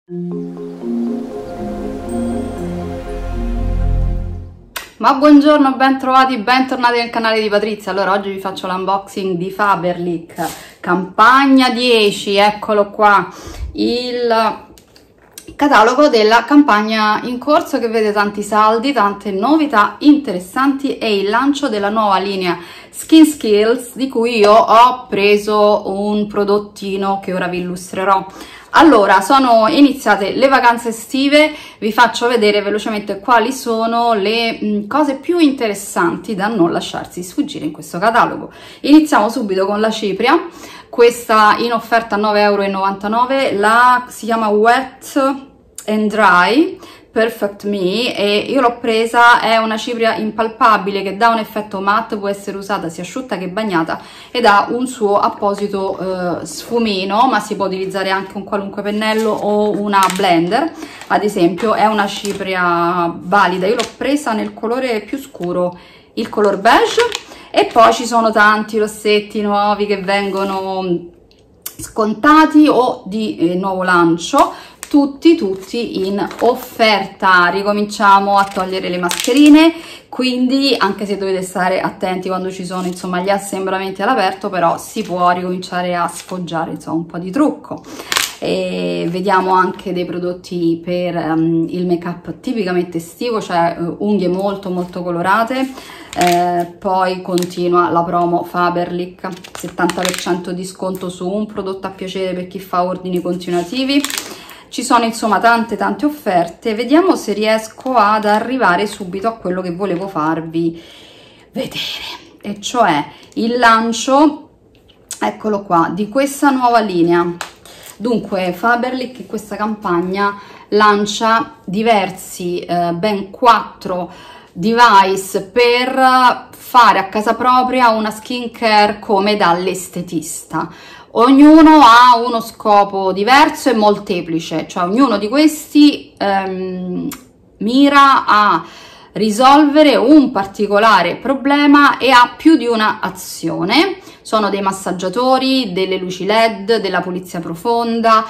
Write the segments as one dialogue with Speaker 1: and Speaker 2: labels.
Speaker 1: Ma buongiorno, ben trovati, bentornati nel canale di Patrizia. Allora, oggi vi faccio l'unboxing di Faberlic, campagna 10, eccolo qua, il catalogo della campagna in corso che vede tanti saldi, tante novità interessanti e il lancio della nuova linea Skin Skills, di cui io ho preso un prodottino che ora vi illustrerò. Allora, sono iniziate le vacanze estive, vi faccio vedere velocemente quali sono le cose più interessanti da non lasciarsi sfuggire in questo catalogo. Iniziamo subito con la cipria, questa in offerta a 9,99 €, si chiama Wet and Dry Perfect Me e io l'ho presa, è una cipria impalpabile che dà un effetto matte, può essere usata sia asciutta che bagnata ed ha un suo apposito sfumino, ma si può utilizzare anche un qualunque pennello o una blender. Ad esempio è una cipria valida, io l'ho presa nel colore più scuro, il color beige, e poi ci sono tanti rossetti nuovi che vengono scontati o di nuovo lancio, tutti in offerta. Ricominciamo a togliere le mascherine, quindi anche se dovete stare attenti quando ci sono insomma gli assembramenti all'aperto, però si può ricominciare a sfoggiare insomma un po' di trucco. E vediamo anche dei prodotti per il make up tipicamente estivo, cioè unghie molto colorate. Poi continua la promo Faberlic, 70% di sconto su un prodotto a piacere per chi fa ordini continuativi. Ci sono insomma tante offerte. Vediamo se riesco ad arrivare subito a quello che volevo farvi vedere, e cioè il lancio, eccolo qua, di questa nuova linea. Dunque Faberlic in questa campagna lancia diversi, ben 4 device per fare a casa propria una skincare come dall'estetista. Ognuno ha uno scopo diverso e molteplice, cioè ognuno di questi mira a risolvere un particolare problema e ha più di una azione. Sono dei massaggiatori, delle luci LED, della pulizia profonda,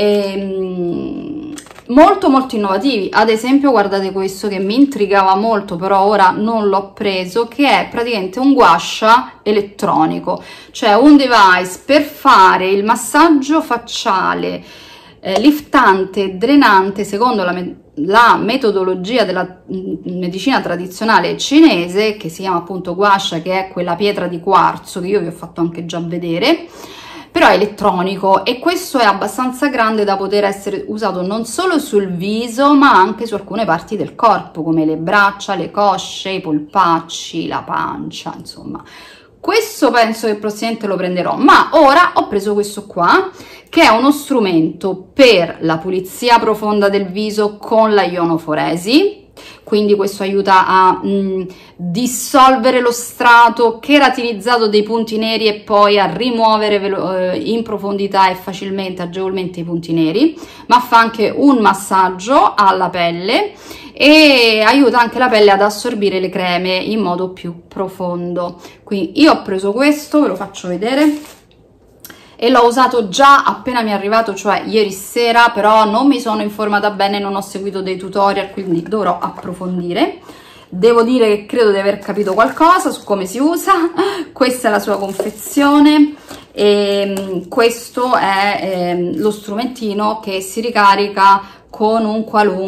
Speaker 1: molto innovativi. Ad esempio guardate questo che mi intrigava molto, però ora non l'ho preso, che è praticamente un guascia elettronico, cioè un device per fare il massaggio facciale liftante e drenante secondo la metodologia della medicina tradizionale cinese, che si chiama appunto guascia, che è quella pietra di quarzo che io vi ho fatto anche già vedere, però è elettronico, e questo è abbastanza grande da poter essere usato non solo sul viso ma anche su alcune parti del corpo come le braccia, le cosce, i polpacci, la pancia, insomma. Questo penso che prossimamente lo prenderò, ma ora ho preso questo qua, che è uno strumento per la pulizia profonda del viso con la ionoforesi. Quindi questo aiuta a dissolvere lo strato cheratinizzato dei punti neri e poi a rimuovere in profondità e facilmente, agevolmente, i punti neri, ma fa anche un massaggio alla pelle e aiuta anche la pelle ad assorbire le creme in modo più profondo. Quindi io ho preso questo, ve lo faccio vedere, e l'ho usato già appena mi è arrivato, cioè ieri sera, però non mi sono informata bene, non ho seguito dei tutorial, quindi dovrò approfondire. Devo dire che credo di aver capito qualcosa su come si usa. Questa è la sua confezione e questo è lo strumentino che si ricarica con un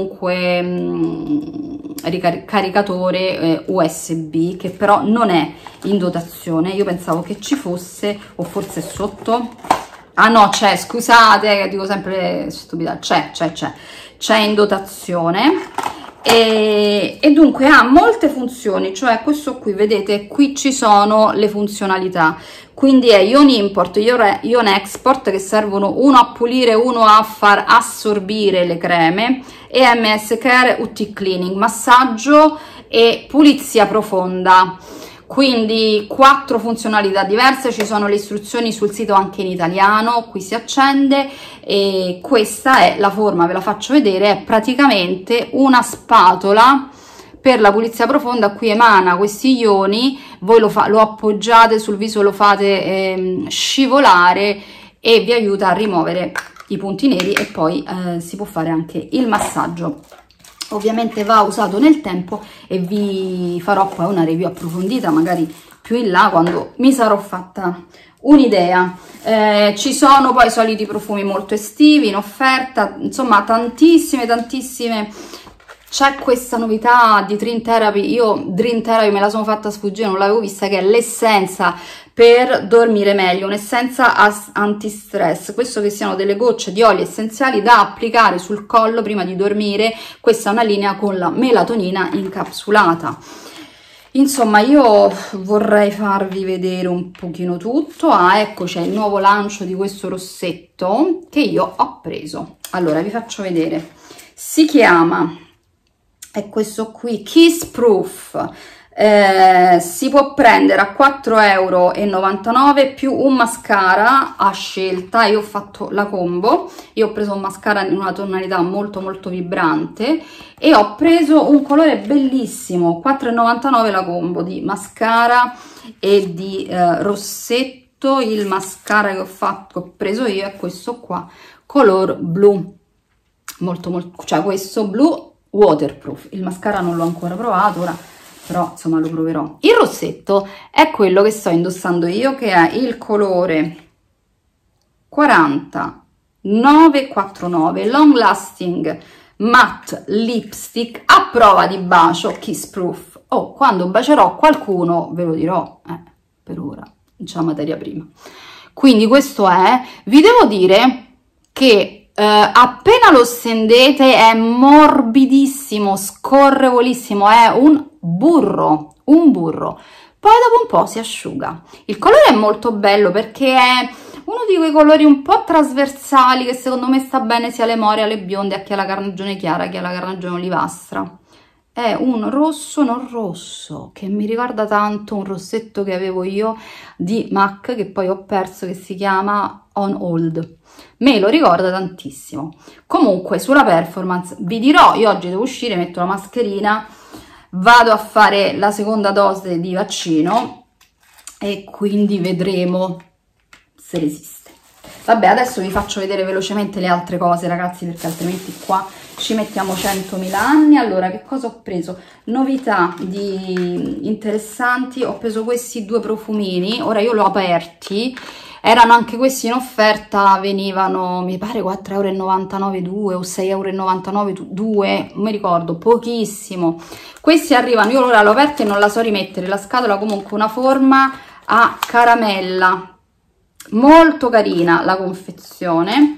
Speaker 1: qualunque caricatore USB, che però non è in dotazione. Io pensavo che ci fosse, o forse è sotto. Ah no, c'è, scusate, dico sempre stupidità, c'è in dotazione. E dunque ha molte funzioni, cioè questo qui, vedete, qui ci sono le funzionalità, quindi è Ion Import, Ion Export, che servono uno a pulire, uno a far assorbire le creme, e MS Care UT Cleaning, massaggio e pulizia profonda. Quindi 4 funzionalità diverse, ci sono le istruzioni sul sito anche in italiano, qui si accende e questa è la forma, ve la faccio vedere, è praticamente una spatola per la pulizia profonda. Qui emana questi ioni, voi lo appoggiate sul viso, lo fate scivolare e vi aiuta a rimuovere i punti neri e poi si può fare anche il massaggio. Ovviamente va usato nel tempo e vi farò poi una review approfondita magari più in là quando mi sarò fatta un'idea. Ci sono poi i soliti profumi molto estivi in offerta, insomma tantissime. C'è questa novità di Dream Therapy, io Dream Therapy me la sono fatta sfuggire, non l'avevo vista, che è l'essenza per dormire meglio, un'essenza anti-stress. Questo che siano delle gocce di oli essenziali da applicare sul collo prima di dormire. Questa è una linea con la melatonina incapsulata. Insomma, io vorrei farvi vedere un pochino tutto. Ecco, c'è il nuovo lancio di questo rossetto che io ho preso. Allora, vi faccio vedere. Si chiama, è questo qui, Kiss Proof. Si può prendere a 4,99 € più un mascara a scelta. Io ho fatto la combo, io ho preso un mascara in una tonalità molto vibrante e ho preso un colore bellissimo, 4,99 € la combo di mascara e di rossetto. Il mascara che ho preso io è questo qua, color blu, cioè questo blu waterproof. Il mascara non l'ho ancora provato ora, però insomma lo proverò. Il rossetto è quello che sto indossando io, che è il colore 40949 Long Lasting Matte Lipstick a prova di bacio, Kiss Proof. Quando bacerò qualcuno ve lo dirò, per ora non c'è materia prima. Quindi questo è, vi devo dire che appena lo stendete è morbidissimo, scorrevolissimo, è un burro, poi dopo un po' si asciuga. Il colore è molto bello perché è uno di quei colori un po' trasversali che secondo me sta bene sia alle more, alle bionde, a chi ha la carnagione chiara, a chi ha la carnagione olivastra. È un rosso non rosso che mi ricorda tanto un rossetto che avevo io di MAC che poi ho perso, che si chiama On Hold. Me lo ricorda tantissimo. Comunque sulla performance vi dirò, io oggi devo uscire, metto la mascherina, vado a fare la seconda dose di vaccino e quindi vedremo se resiste. Vabbè, adesso vi faccio vedere velocemente le altre cose, ragazzi, perché altrimenti qua ci mettiamo 100.000 anni. Allora, che cosa ho preso? Novità interessanti, ho preso questi due profumini, ora io li ho aperti, erano anche questi in offerta, venivano, mi pare 4,99 € due o 6,99 € due, non mi ricordo, pochissimo. Questi arrivano, io ora l'ho aperta e non la so rimettere, la scatola comunque una forma a caramella, molto carina la confezione.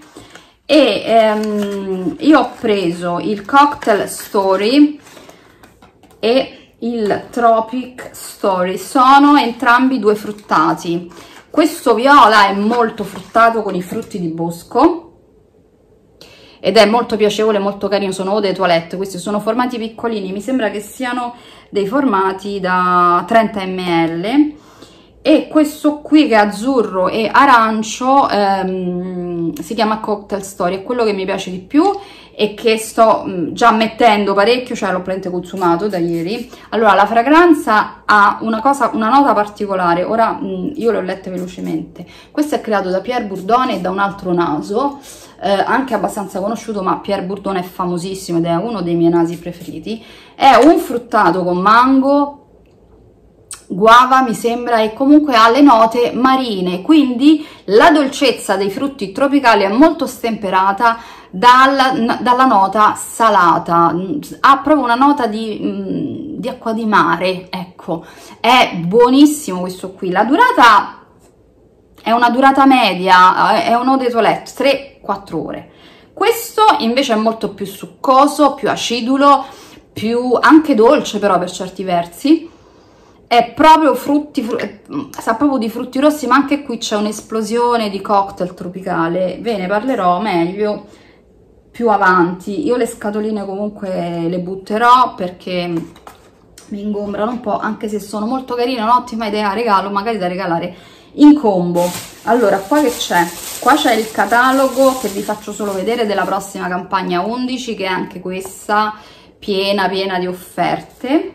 Speaker 1: E io ho preso il Cocktail Story e il Tropic Story, sono entrambi due fruttati. Questo viola è molto fruttato con i frutti di bosco ed è molto piacevole, molto carino, sono eau de toilette. Questi sono formati piccolini, mi sembra che siano dei formati da 30 ml. E questo qui che è azzurro e arancio si chiama Cocktail Story, è quello che mi piace di più e che sto già mettendo parecchio, cioè l'ho praticamente consumato da ieri. Allora, la fragranza ha una nota particolare, ora io le ho lette velocemente. Questo è creato da Pierre Bourdon e da un altro naso, anche abbastanza conosciuto, ma Pierre Bourdon è famosissimo ed è uno dei miei nasi preferiti. È un fruttato con mango, guava mi sembra, e comunque ha le note marine, quindi la dolcezza dei frutti tropicali è molto stemperata dalla nota salata, ha proprio una nota di acqua di mare, ecco, è buonissimo questo qui. La durata è una durata media, è un eau de toilette, 3-4 ore. Questo invece è molto più succoso, più acidulo, più anche dolce però per certi versi. È proprio sa proprio di frutti rossi, ma anche qui c'è un'esplosione di cocktail tropicale. Ve ne parlerò meglio più avanti. Io le scatoline comunque le butterò perché mi ingombrano un po', anche se sono molto carine, un'ottima idea regalo, magari da regalare in combo. Allora, qua che c'è? Qua c'è il catalogo che vi faccio solo vedere della prossima campagna 11, che è anche questa piena di offerte.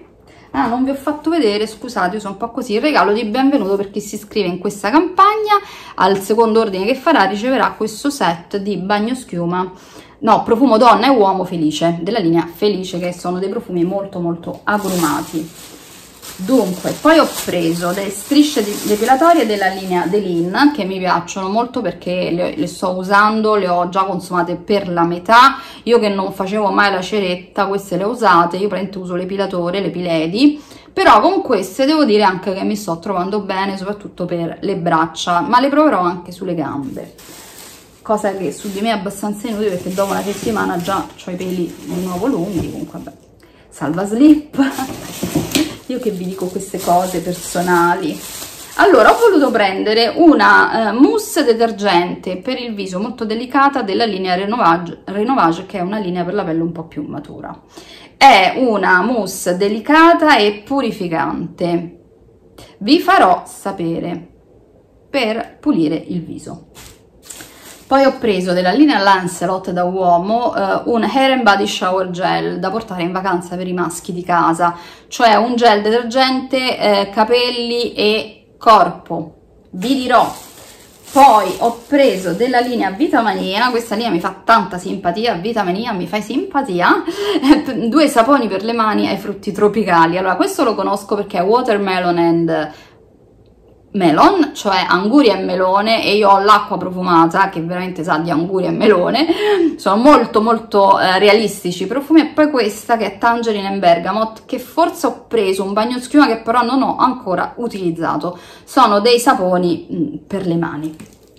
Speaker 1: Ah, non vi ho fatto vedere, scusate, io sono un po' così. Il regalo di benvenuto per chi si iscrive in questa campagna, al secondo ordine che farà riceverà questo set di bagnoschiuma, no, profumo donna e uomo Felice, della linea Felice, che sono dei profumi molto molto agrumati. Dunque, poi ho preso delle strisce depilatorie della linea Delin, che mi piacciono molto perché le sto usando, le ho già consumate per la metà. Io che non facevo mai la ceretta, queste le ho usate. Io praticamente uso l'epilatore, le Piledi, però con queste devo dire anche che mi sto trovando bene, soprattutto per le braccia, ma le proverò anche sulle gambe, cosa che su di me è abbastanza inutile perché dopo una settimana già ho i peli di nuovo lunghi. Comunque vabbè, salva slip. Io che vi dico queste cose personali. Allora, ho voluto prendere una mousse detergente per il viso molto delicata della linea Renovage, che è una linea per la pelle un po' più matura. È una mousse delicata e purificante. Vi farò sapere, per pulire il viso. Poi ho preso della linea Lancelot da uomo un Hair and Body Shower Gel da portare in vacanza per i maschi di casa, cioè un gel detergente capelli e corpo, vi dirò. Poi ho preso della linea Vitamania, questa linea mi fa tanta simpatia, Vitamania mi fai simpatia, due saponi per le mani ai frutti tropicali. Allora, questo lo conosco perché è Watermelon and Melon, cioè anguria e melone, e io ho l'acqua profumata che veramente sa di anguria e melone, sono molto molto realistici i profumi. E poi questa che è Tangerine and Bergamot, che forse ho preso un bagnoschiuma che però non ho ancora utilizzato, sono dei saponi per le mani.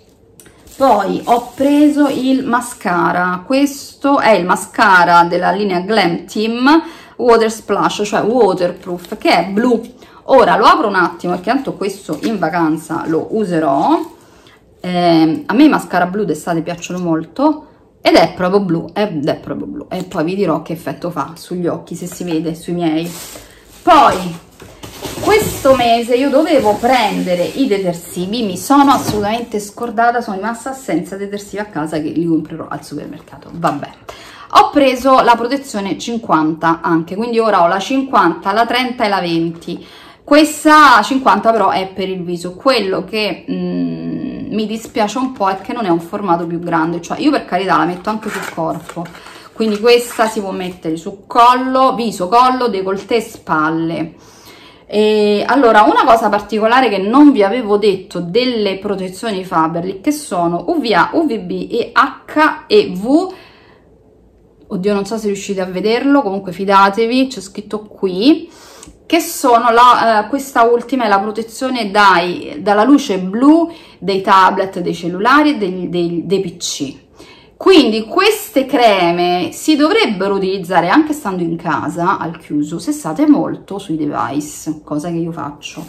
Speaker 1: Poi ho preso il mascara, questo è il mascara della linea Glam Team Water Splash, cioè waterproof, che è blu. Ora lo apro un attimo perché tanto questo in vacanza lo userò. A me i mascara blu d'estate piacciono molto ed è proprio blu, e poi vi dirò che effetto fa sugli occhi, se si vede sui miei. Poi questo mese io dovevo prendere i detersivi, mi sono assolutamente scordata, sono rimasta senza detersivi a casa, che li comprerò al supermercato. Vabbè, ho preso la protezione 50 anche, quindi ora ho la 50, la 30 e la 20. Questa 50 però è per il viso. Quello che mi dispiace un po' è che non è un formato più grande, cioè io per carità la metto anche sul corpo, quindi questa si può mettere su collo, viso, collo, décolleté, spalle. E allora, una cosa particolare che non vi avevo detto delle protezioni Faberlic, che sono UVA, UVB e H e V. Oddio, non so se riuscite a vederlo, comunque fidatevi, c'è scritto qui, che sono questa ultima è la protezione dalla luce blu dei tablet, dei cellulari e dei PC. Quindi queste creme si dovrebbero utilizzare anche stando in casa al chiuso, se state molto sui device, cosa che io faccio.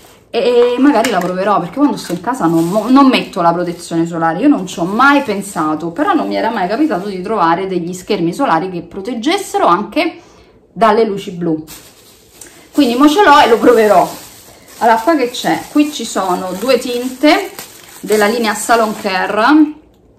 Speaker 1: E magari la proverò, perché quando sto in casa non metto la protezione solare, io non ci ho mai pensato, però non mi era mai capitato di trovare degli schermi solari che proteggessero anche dalle luci blu. Quindi mo ce l'ho e lo proverò. Allora, qua che c'è? Qui ci sono due tinte della linea Salon Care,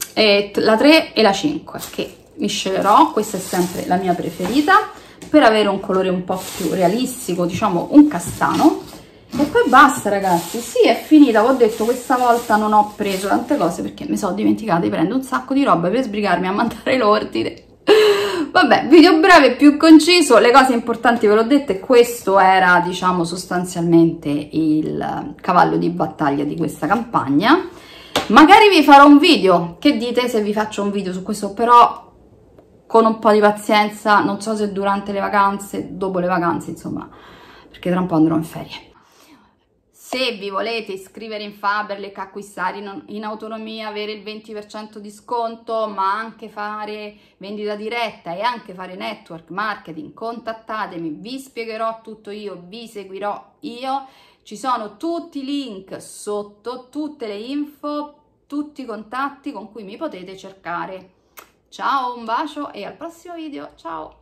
Speaker 1: la 3 e la 5, che miscelerò. Questa è sempre la mia preferita per avere un colore un po' più realistico, diciamo un castano. E poi basta, ragazzi, sì, è finita. Ho detto questa volta non ho preso tante cose perché mi sono dimenticata di prendere un sacco di roba per sbrigarmi a mandare l'ordine. Vabbè, video breve e più conciso, le cose importanti ve l'ho dette. Questo era, diciamo, sostanzialmente il cavallo di battaglia di questa campagna. Magari vi farò un video, che dite se vi faccio un video su questo, però con un po' di pazienza, non so se durante le vacanze, dopo le vacanze, insomma, perché tra un po' andrò in ferie. Se vi volete iscrivere in Faberlic, acquistare in autonomia, avere il 20% di sconto, ma anche fare vendita diretta e anche fare network marketing, contattatemi, vi spiegherò tutto io, vi seguirò io. Ci sono tutti i link sotto, tutte le info, tutti i contatti con cui mi potete cercare. Ciao, un bacio e al prossimo video, ciao!